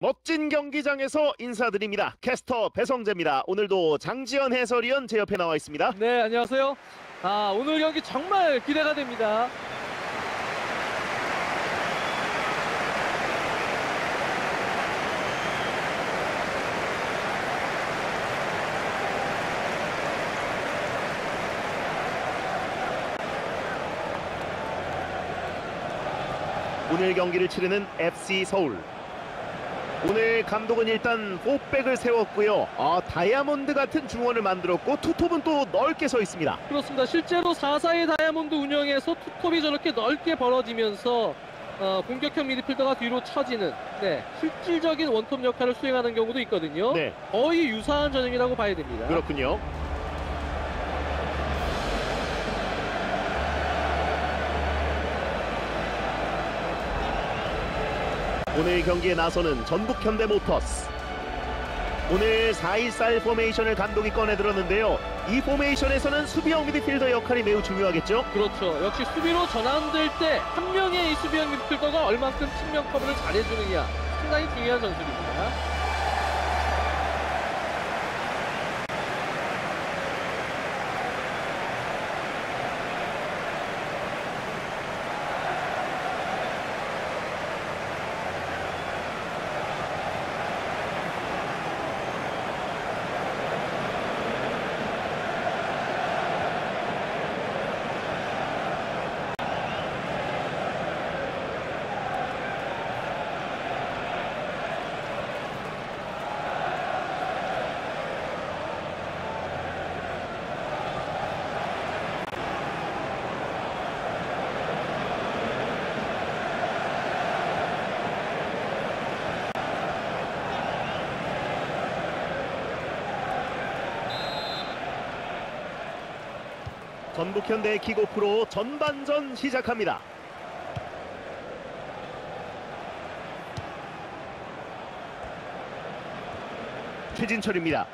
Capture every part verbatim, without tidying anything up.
멋진 경기장에서 인사드립니다. 캐스터 배성재입니다. 오늘도 장지현 해설위원 제 옆에 나와 있습니다. 네, 안녕하세요. 아, 오늘 경기 정말 기대가 됩니다. 오늘 경기를 치르는 에프씨 서울. 오늘 감독은 일단 포백을 세웠고요. 아, 다이아몬드 같은 중원을 만들었고 투톱은 또 넓게 서 있습니다. 그렇습니다. 실제로 사 사의 다이아몬드 운영에서 투톱이 저렇게 넓게 벌어지면서 어, 공격형 미드필더가 뒤로 처지는 네, 실질적인 원톱 역할을 수행하는 경우도 있거든요. 네. 거의 유사한 전형이라고 봐야 됩니다. 그렇군요. 오늘 경기에 나서는 전북 현대모터스. 오늘 사 일사 포메이션을 감독이 꺼내 들었는데요. 이 포메이션에서는 수비형 미드필더 역할이 매우 중요하겠죠? 그렇죠. 역시 수비로 전환될 때 한 명의 이 수비형 미드필더가 얼만큼 측면 커버를 잘해주느냐 상당히 중요한 전술입니다. 전북 현대의 킥오프로 전반전 시작합니다. 최진철입니다.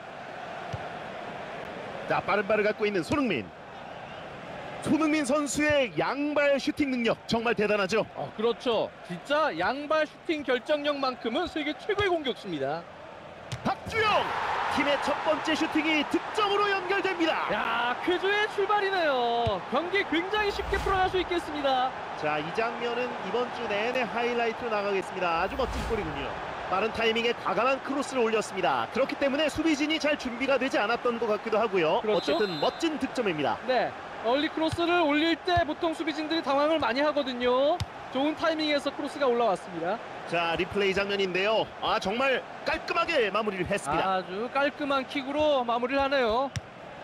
자, 빠른 발을 갖고 있는 손흥민. 손흥민 선수의 양발 슈팅 능력 정말 대단하죠? 어, 그렇죠. 진짜 양발 슈팅 결정력만큼은 세계 최고의 공격수입니다. 박주영! 팀의 첫 번째 슈팅이 득점으로 연결됩니다. 야, 쾌조의 출발이네요. 경기 굉장히 쉽게 풀어갈 수 있겠습니다. 자, 이 장면은 이번 주 내내 하이라이트로 나가겠습니다. 아주 멋진 골이군요. 빠른 타이밍에 과감한 크로스를 올렸습니다. 그렇기 때문에 수비진이 잘 준비가 되지 않았던 것 같기도 하고요. 그렇죠? 어쨌든 멋진 득점입니다. 네, 얼리 크로스를 올릴 때 보통 수비진들이 당황을 많이 하거든요. 좋은 타이밍에서 크로스가 올라왔습니다. 자, 리플레이 장면인데요. 아, 정말 깔끔하게 마무리를 했습니다. 아주 깔끔한 킥으로 마무리를 하네요.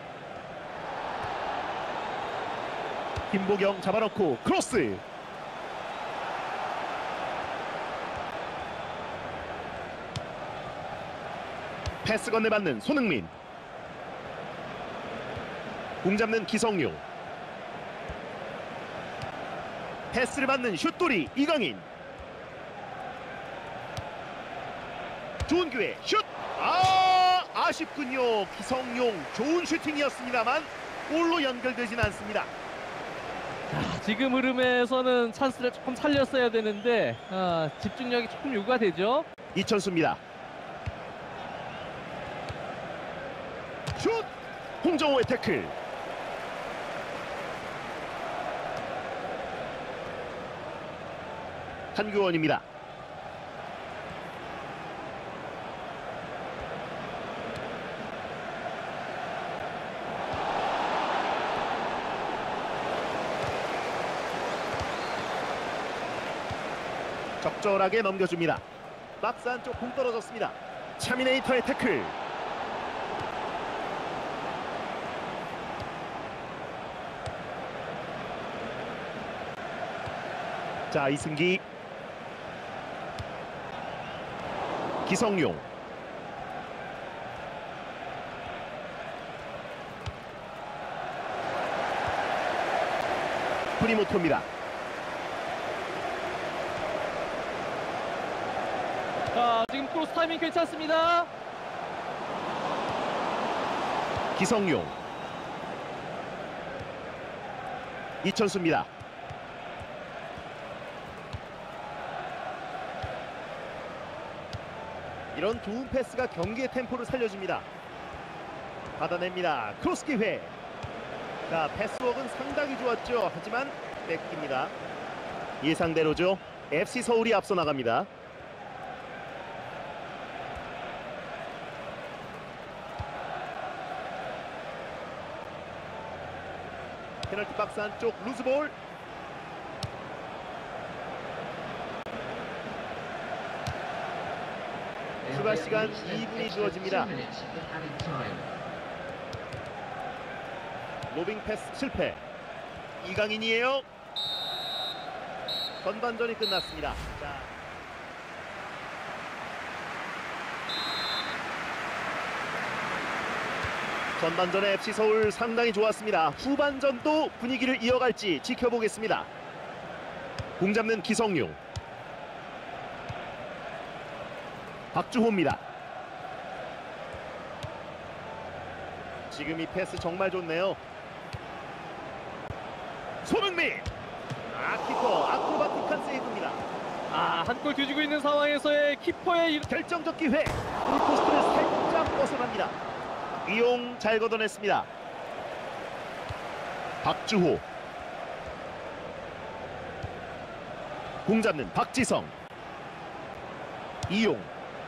김보경 잡아놓고 크로스. 패스 건네받는 손흥민. 공 잡는 기성용. 패스를 받는 슛돌이 이강인. 좋은 기회 슛! 아, 아쉽군요. 기성용 좋은 슈팅이었습니다만 골로 연결되진 않습니다. 자, 지금 흐름에서는 찬스를 조금 살렸어야 되는데 아, 집중력이 조금 요구가 되죠. 이천수입니다. 슛! 홍정호의 태클. 한규원입니다. 적절하게 넘겨줍니다. 박스 안쪽 공 떨어졌습니다. 차미네이터의 태클. 자, 이승기. 기성용. 프리모토입니다. 자, 지금 크로스 타이밍 괜찮습니다. 기성용. 이천수입니다. 이런 좋은 패스가 경기의 템포를 살려줍니다. 받아냅니다. 크로스 기회. 자, 패스워크는 상당히 좋았죠. 하지만 뺏깁니다. 예상대로죠. 에프씨 서울이 앞서 나갑니다. 페널티 박스 안쪽 루즈볼. 추가 시간 이 분이 주어집니다. 로빙 패스 실패. 이강인이에요. 전반전이 끝났습니다. 자. 전반전의 에프씨 서울 상당히 좋았습니다. 후반전도 분위기를 이어갈지 지켜보겠습니다. 공 잡는 기성용. 박주호입니다. 지금 이 패스 정말 좋네요. 손흥민. 아, 키퍼 아크로바틱한 세이브입니다. 아, 한 골 뒤지고 있는 상황에서의 키퍼의 이- 결정적 기회. 골포스트를 살짝 벗어납니다. 이용 잘 걷어냈습니다. 박주호. 공 잡는 박지성. 이용.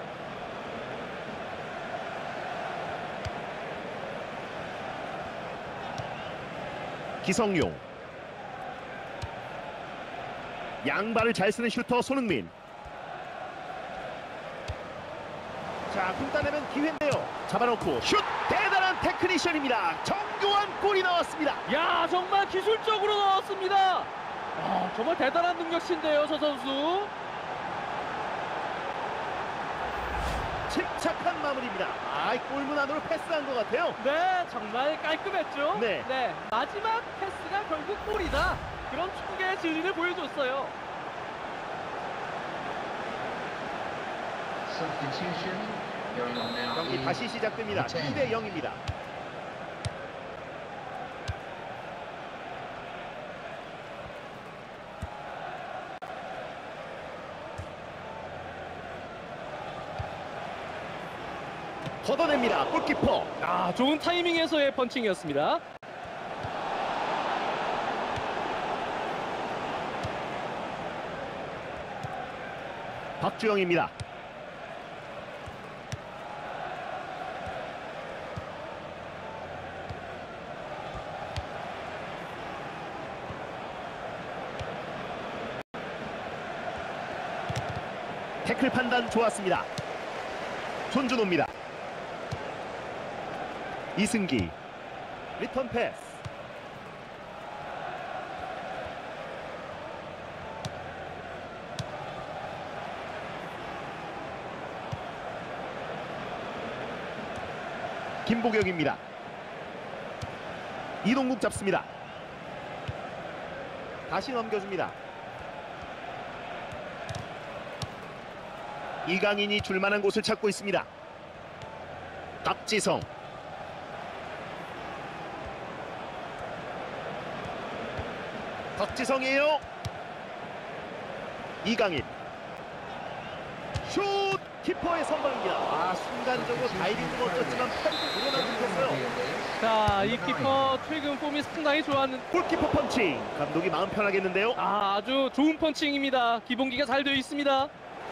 기성용. 양발을 잘 쓰는 슈터 손흥민. 자, 공 따내면 기회인데요. 잡아놓고 슛! 대단한 테크니션입니다. 정교한 골이 나왔습니다. 야, 정말 기술적으로 나왔습니다. 아, 정말 대단한 능력치인데요, 저 선수. 침착한 마무리입니다. 아, 이 골문 안으로 패스한 것 같아요. 네, 정말 깔끔했죠. 네. 마지막 패스가 결국 골이다. 그런 축구의 진리를 보여줬어요. 경기 다시 시작됩니다. 이 대 영입니다. 걷어냅니다. 골키퍼. 아, 좋은 타이밍에서의 펀칭이었습니다. 박주영입니다. 태클 판단 좋았습니다. 손준호입니다. 이승기. 리턴 패스. 김보경입니다. 이동국 잡습니다. 다시 넘겨줍니다. 이강인이 줄만한 곳을 찾고 있습니다. 박지성. 박지성이에요. 이강인. 슛! 키퍼의 선방입니다. 아, 순간적으로 다이빙도 멋졌지만 팔도 늘어나고 있었어요. 자, 이 키퍼 최근 폼이 상당히 좋았는. 골키퍼 펀칭. 감독이 마음 편하겠는데요. 아, 아주 좋은 펀칭입니다. 기본기가 잘 되어 있습니다.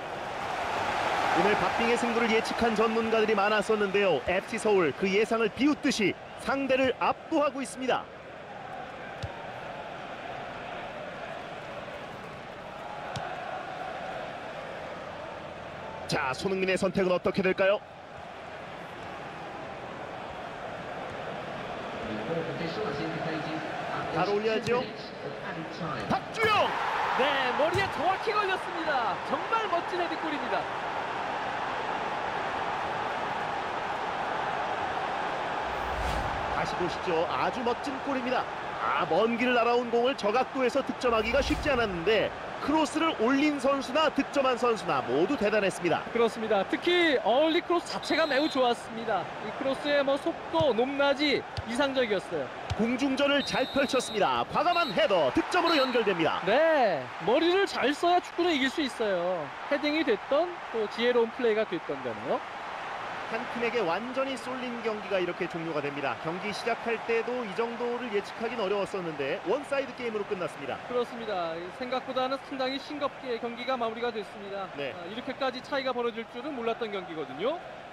오늘 박빙의 승부를 예측한 전문가들이 많았었는데요. 에프씨 서울 그 예상을 비웃듯이 상대를 압도하고 있습니다. 자, 손흥민의 선택은 어떻게 될까요? 잘 올려야죠. 박주영! 네, 머리에 정확히 걸렸습니다. 정말 멋진 헤딩골입니다. 다시 보시죠. 아주 멋진 골입니다. 아, 먼 길을 날아온 공을 저 각도에서 득점하기가 쉽지 않았는데 크로스를 올린 선수나 득점한 선수나 모두 대단했습니다. 그렇습니다. 특히 어울리 크로스 자체가 매우 좋았습니다. 이 크로스의 뭐 속도, 높낮이 이상적이었어요. 공중전을 잘 펼쳤습니다. 과감한 헤더 득점으로 연결됩니다. 네, 머리를 잘 써야 축구는 이길 수 있어요. 헤딩이 됐던 또 지혜로운 플레이가 됐던 간에요. 한 팀에게 완전히 쏠린 경기가 이렇게 종료가 됩니다. 경기 시작할 때도 이 정도를 예측하기는 어려웠었는데 원사이드 게임으로 끝났습니다. 그렇습니다. 생각보다는 상당히 싱겁게 경기가 마무리가 됐습니다. 네. 아, 이렇게까지 차이가 벌어질 줄은 몰랐던 경기거든요.